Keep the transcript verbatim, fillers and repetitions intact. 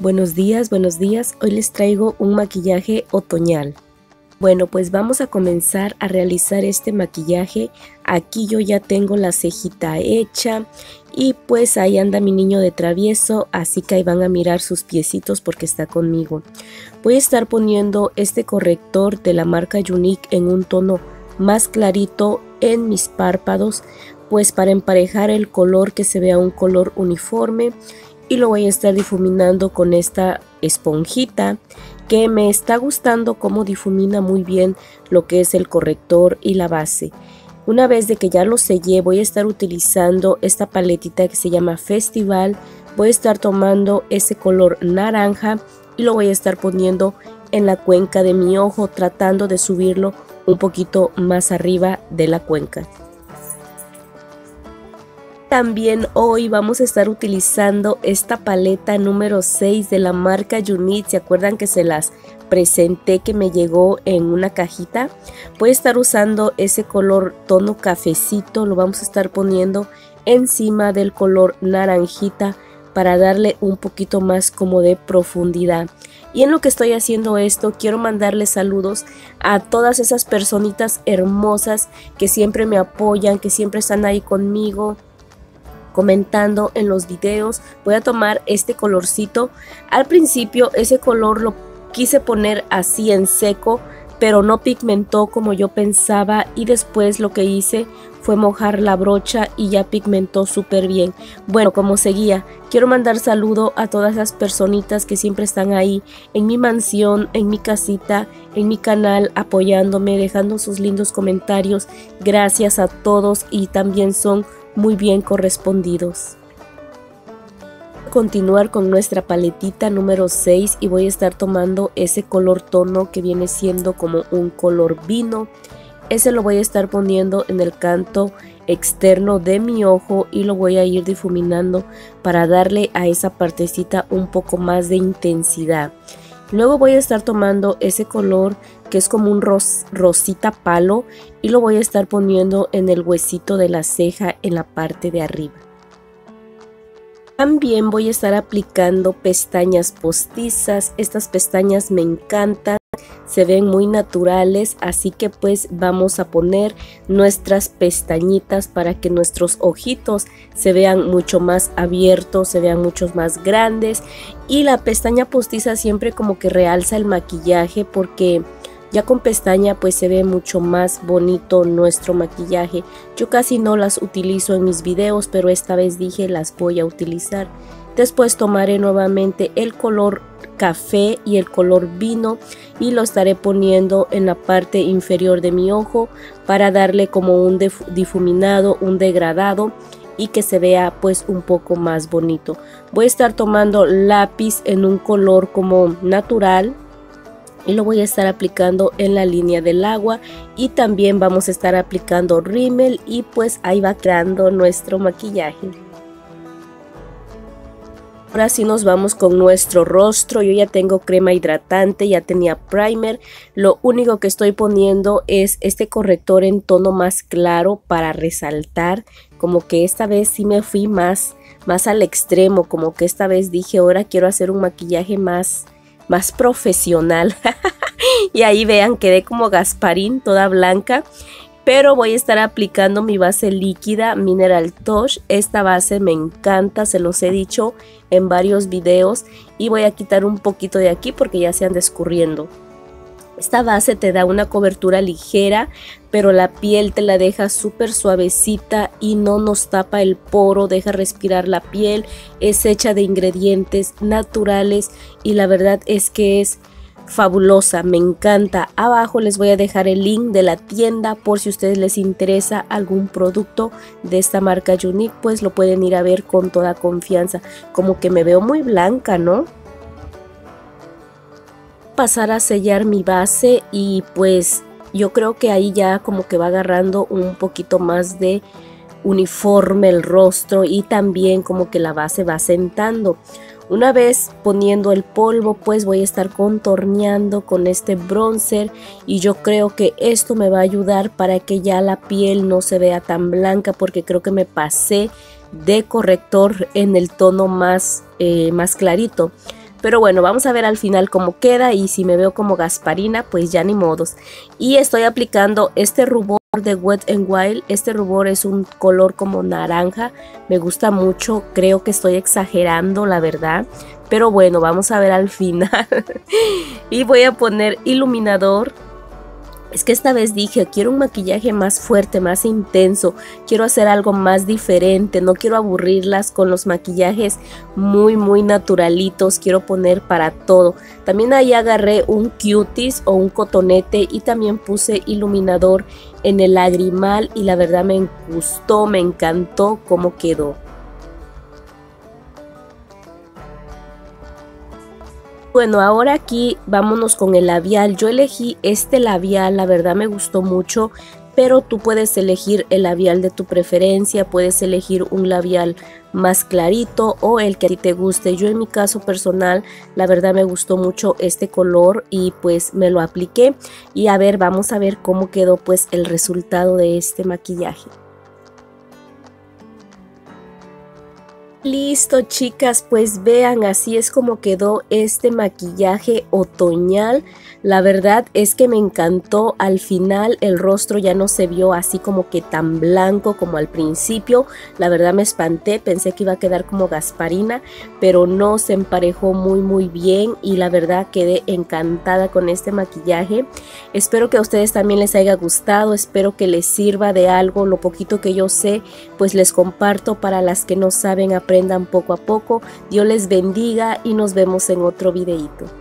Buenos días, buenos días. Hoy les traigo un maquillaje otoñal. Bueno, pues vamos a comenzar a realizar este maquillaje. Aquí yo ya tengo la cejita hecha y pues ahí anda mi niño de travieso, así que ahí van a mirar sus piecitos porque está conmigo. Voy a estar poniendo este corrector de la marca Younique en un tono más clarito en mis párpados, pues para emparejar el color, que se vea un color uniforme. Y lo voy a estar difuminando con esta esponjita que me está gustando cómo difumina muy bien lo que es el corrector y la base. Una vez de que ya lo sellé, voy a estar utilizando esta paletita que se llama Festival. Voy a estar tomando ese color naranja y lo voy a estar poniendo en la cuenca de mi ojo, tratando de subirlo un poquito más arriba de la cuenca. También hoy vamos a estar utilizando esta paleta número seis de la marca Younique. ¿Se acuerdan que se las presenté que me llegó en una cajita? Voy a estar usando ese color tono cafecito, lo vamos a estar poniendo encima del color naranjita para darle un poquito más como de profundidad. Y en lo que estoy haciendo esto, quiero mandarles saludos a todas esas personitas hermosas que siempre me apoyan, que siempre están ahí conmigo, comentando en los videos. Voy a tomar este colorcito. Al principio ese color lo quise poner así en seco, pero no pigmentó como yo pensaba, y después lo que hice fue mojar la brocha y ya pigmentó súper bien. Bueno, como seguía, quiero mandar saludo a todas las personitas que siempre están ahí en mi mansión, en mi casita, en mi canal, apoyándome, dejando sus lindos comentarios. Gracias a todos y también son muy bien correspondidos. Continuar con nuestra paletita número seis y voy a estar tomando ese color tono que viene siendo como un color vino. Ese lo voy a estar poniendo en el canto externo de mi ojo y lo voy a ir difuminando para darle a esa partecita un poco más de intensidad. Luego voy a estar tomando ese color que es como un ros rosita palo y lo voy a estar poniendo en el huesito de la ceja en la parte de arriba. También voy a estar aplicando pestañas postizas. Estas pestañas me encantan, se ven muy naturales, así que pues vamos a poner nuestras pestañitas para que nuestros ojitos se vean mucho más abiertos, se vean mucho más grandes. Y la pestaña postiza siempre como que realza el maquillaje, porque ya con pestaña pues se ve mucho más bonito nuestro maquillaje. Yo casi no las utilizo en mis videos, pero esta vez dije las voy a utilizar. Después tomaré nuevamente el color café y el color vino y lo estaré poniendo en la parte inferior de mi ojo para darle como un difuminado, un degradado y que se vea pues un poco más bonito. Voy a estar tomando lápiz en un color como natural y lo voy a estar aplicando en la línea del agua, y también vamos a estar aplicando rímel y pues ahí va creando nuestro maquillaje. Ahora sí nos vamos con nuestro rostro. Yo ya tengo crema hidratante, ya tenía primer. Lo único que estoy poniendo es este corrector en tono más claro para resaltar. Como que esta vez sí me fui más, más al extremo. Como que esta vez dije, ahora quiero hacer un maquillaje más, más profesional. Y ahí vean, quedé como Gasparín, toda blanca. Pero voy a estar aplicando mi base líquida Mineral Touch. Esta base me encanta, se los he dicho en varios videos. Y voy a quitar un poquito de aquí porque ya se anda escurriendo. Esta base te da una cobertura ligera, pero la piel te la deja súper suavecita y no nos tapa el poro, deja respirar la piel. Es hecha de ingredientes naturales y la verdad es que es fabulosa, me encanta. Abajo les voy a dejar el link de la tienda por si a ustedes les interesa algún producto de esta marca Younique, pues lo pueden ir a ver con toda confianza. Como que me veo muy blanca, ¿no? Pasar a sellar mi base y pues yo creo que ahí ya como que va agarrando un poquito más de uniforme el rostro y también como que la base va sentando. Una vez poniendo el polvo, pues voy a estar contorneando con este bronzer y yo creo que esto me va a ayudar para que ya la piel no se vea tan blanca, porque creo que me pasé de corrector en el tono más, eh, más clarito. Pero bueno, vamos a ver al final cómo queda y si me veo como Gasparina, pues ya ni modos. Y estoy aplicando este rubor de Wet n Wild. Este rubor es un color como naranja, me gusta mucho, creo que estoy exagerando la verdad, pero bueno, vamos a ver al final. Y voy a poner iluminador. Es que esta vez dije, quiero un maquillaje más fuerte, más intenso, quiero hacer algo más diferente, no quiero aburrirlas con los maquillajes muy muy naturalitos, quiero poner para todo. También ahí agarré un cuties o un cotonete y también puse iluminador en el lagrimal y la verdad me gustó, me encantó cómo quedó. Bueno, ahora aquí vámonos con el labial. Yo elegí este labial, la verdad me gustó mucho, pero tú puedes elegir el labial de tu preferencia, puedes elegir un labial más clarito o el que a ti te guste. Yo en mi caso personal, la verdad me gustó mucho este color y pues me lo apliqué. Y a ver, vamos a ver cómo quedó pues el resultado de este maquillaje. Listo, chicas, pues vean, así es como quedó este maquillaje otoñal. La verdad es que me encantó. Al final el rostro ya no se vio así como que tan blanco como al principio. La verdad me espanté, pensé que iba a quedar como Gasparina, pero no, se emparejó muy muy bien y la verdad quedé encantada con este maquillaje. Espero que a ustedes también les haya gustado, espero que les sirva de algo. Lo poquito que yo sé, pues les comparto para las que no saben, aprendan poco a poco. Dios les bendiga y nos vemos en otro videito.